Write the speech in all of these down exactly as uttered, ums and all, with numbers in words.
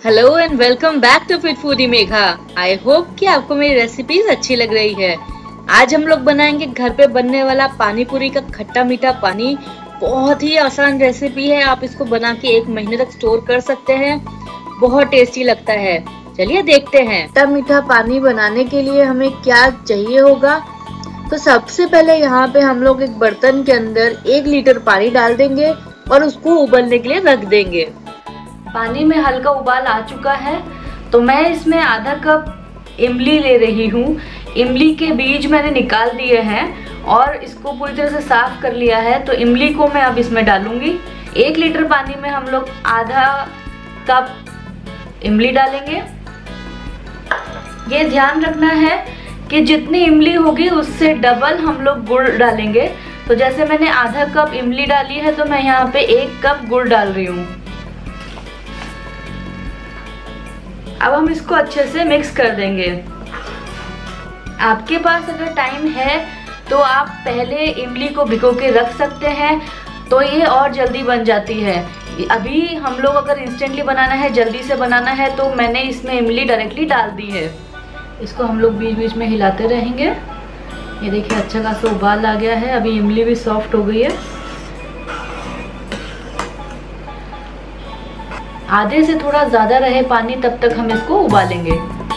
Hello and welcome back to fit foodie Megha. I hope कि आपको मेरी रेसिपीज अच्छी लग रही है। आज हम लोग बनाएंगे घर पे बनने वाला पानी पूरी का खट्टा मीठा पानी। बहुत ही आसान रेसिपी है, आप इसको बना के एक महीने तक स्टोर कर सकते हैं। बहुत टेस्टी लगता है। चलिए देखते हैं। खट्टा मीठा पानी बनाने के लिए हमें क्या चाहिए होगा। तो सबसे पहले यहाँ पे हम लोग एक बर्तन के अंदर एक लीटर पानी डाल देंगे और उसको उबलने के लिए रख देंगे। पानी में हल्का उबाल आ चुका है तो मैं इसमें आधा कप इमली ले रही हूँ। इमली के बीज मैंने निकाल दिए हैं और इसको पूरी तरह से साफ कर लिया है। तो इमली को मैं अब इसमें डालूंगी। एक लीटर पानी में हम लोग आधा कप इमली डालेंगे। ये ध्यान रखना है कि जितनी इमली होगी उससे डबल हम लोग गुड़ डालेंगे। तो जैसे मैंने आधा कप इमली डाली है तो मैं यहाँ पे एक कप गुड़ डाल रही हूँ। अब हम इसको अच्छे से मिक्स कर देंगे। आपके पास अगर टाइम है तो आप पहले इमली को भिगो के रख सकते हैं, तो ये और जल्दी बन जाती है। अभी हम लोग अगर इंस्टेंटली बनाना है, जल्दी से बनाना है, तो मैंने इसमें इमली डायरेक्टली डाल दी है। इसको हम लोग बीच बीच में हिलाते रहेंगे। ये देखिए अच्छा खासा उबाल आ गया है। अभी इमली भी सॉफ्ट हो गई है। आधे से थोड़ा ज़्यादा रहे पानी तब तक हम इसको उबालेंगे।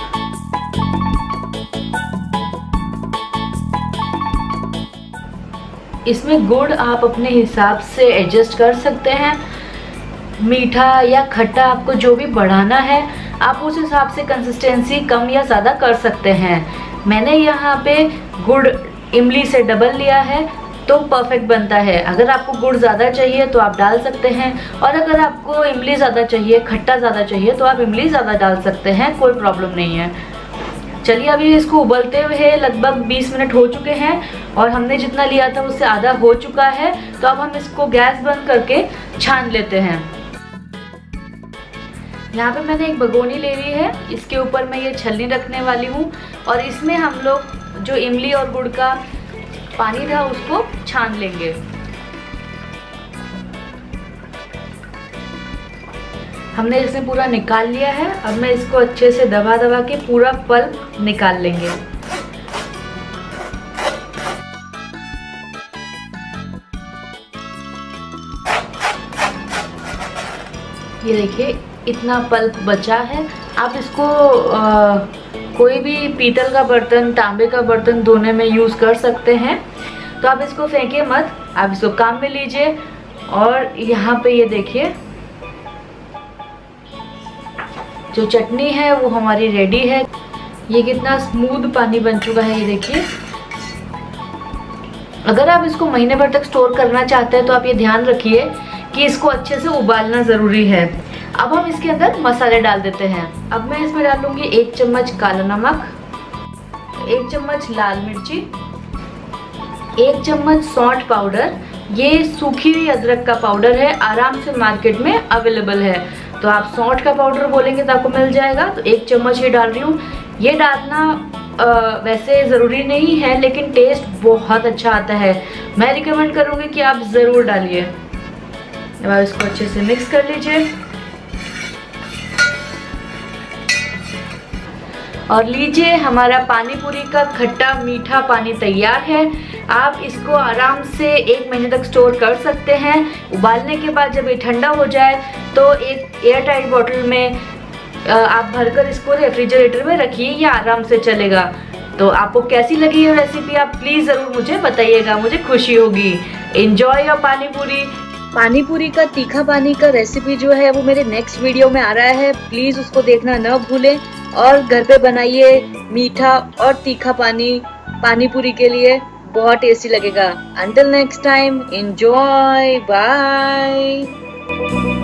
इसमें गुड़ आप अपने हिसाब से एडजस्ट कर सकते हैं। मीठा या खट्टा आपको जो भी बढ़ाना है आप उस हिसाब से कंसिस्टेंसी कम या ज़्यादा कर सकते हैं। मैंने यहाँ पे गुड़ इमली से डबल लिया है तो परफेक्ट बनता है। अगर आपको गुड़ ज़्यादा चाहिए तो आप डाल सकते हैं, और अगर आपको इमली ज़्यादा चाहिए, खट्टा ज़्यादा चाहिए, तो आप इमली ज़्यादा डाल सकते हैं। कोई प्रॉब्लम नहीं है। चलिए अभी इसको उबलते हुए लगभग बीस मिनट हो चुके हैं और हमने जितना लिया था उससे आधा हो चुका है। तो अब हम इसको गैस बंद करके छान लेते हैं। यहाँ पे मैंने एक भगोनी ले ली है। इसके ऊपर मैं ये छलनी रखने वाली हूँ और इसमें हम लोग जो इमली और गुड़ का पानी था उसको छान लेंगे। हमने इसमें पूरा निकाल लिया है। अब मैं इसको अच्छे से दबा दबा के पूरा पल्प निकाल लेंगे। ये देखिए इतना पल्प बचा है। आप इसको आ, कोई भी पीतल का बर्तन, तांबे का बर्तन धोने में यूज़ कर सकते हैं। तो आप इसको फेंके मत, आप इसको काम में लीजिए। और यहाँ पे ये देखिए जो चटनी है वो हमारी रेडी है। ये कितना स्मूथ पानी बन चुका है, ये देखिए। अगर आप इसको महीने भर तक स्टोर करना चाहते हैं तो आप ये ध्यान रखिए कि इसको अच्छे से उबालना ज़रूरी है। अब हम इसके अंदर मसाले डाल देते हैं। अब मैं इसमें डालूंगी एक चम्मच काला नमक, एक चम्मच लाल मिर्ची, एक चम्मच सौंठ पाउडर। ये सूखी हुई अदरक का पाउडर है, आराम से मार्केट में अवेलेबल है। तो आप सौंठ का पाउडर बोलेंगे तो आपको मिल जाएगा। तो एक चम्मच ये डाल रही हूँ। ये डालना आ, वैसे ज़रूरी नहीं है लेकिन टेस्ट बहुत अच्छा आता है। मैं रिकमेंड करूँगी कि आप ज़रूर डालिए। अब इसको अच्छे से मिक्स कर लीजिए और लीजिए हमारा पानी पूरी का खट्टा मीठा पानी तैयार है। आप इसको आराम से एक महीने तक स्टोर कर सकते हैं। उबालने के बाद जब ये ठंडा हो जाए तो एक एयर टाइट बॉटल में आप भरकर इसको रेफ्रिजरेटर में रखिए, या आराम से चलेगा। तो आपको कैसी लगी ये रेसिपी आप प्लीज़ ज़रूर मुझे बताइएगा, मुझे खुशी होगी। एंजॉय योर पानी पूरी। पानी पूरी का तीखा पानी का रेसिपी जो है वो मेरे नेक्स्ट वीडियो में आ रहा है, प्लीज़ उसको देखना न भूलें। और घर पे बनाइए मीठा और तीखा पानी पानी पूरी के लिए, बहुत टेस्टी लगेगा। Until next time, enjoy, bye.